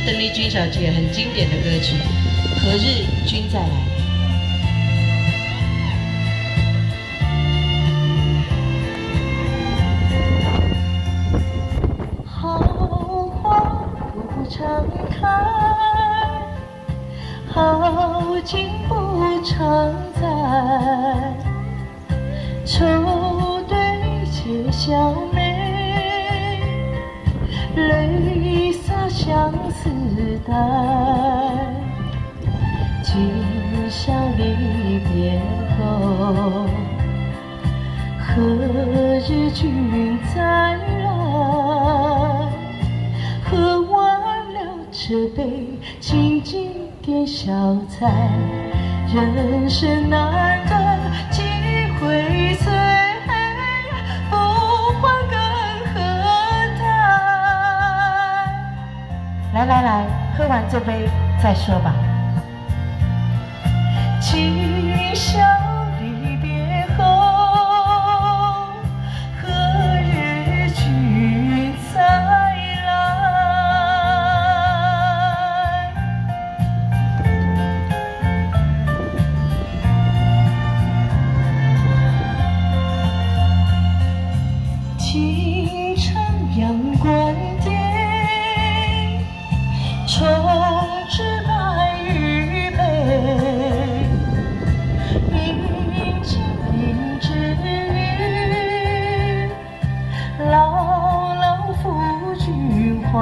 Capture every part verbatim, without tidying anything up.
邓丽君小姐很经典的歌曲《何日君再来》。 好花不常开，好景不常在。愁对解笑眉，泪洒相思带。今宵离别后，何日君再来？喝完了这杯，静静点小菜。人生难得几回醉，不欢更何待？来来来，喝完这杯再说吧。今宵离别后，何日君再来？清晨阳关点，重枝白玉杯。明镜明之语，牢牢付君怀。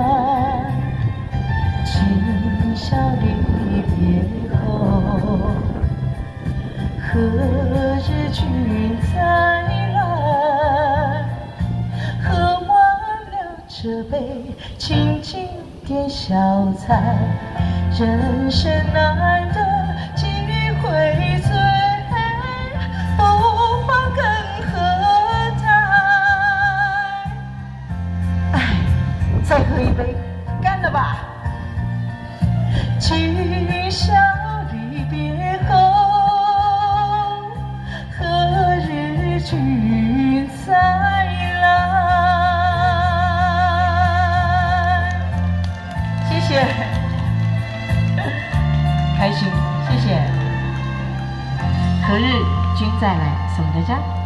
今宵离别后，何日君再来？喝完了这杯，静静点小菜。人生难得几回醉，不欢更何待？哎，再喝一杯，干了吧！今宵离别后，何日君再来？谢谢，开心，谢谢。何日君再来，送大家。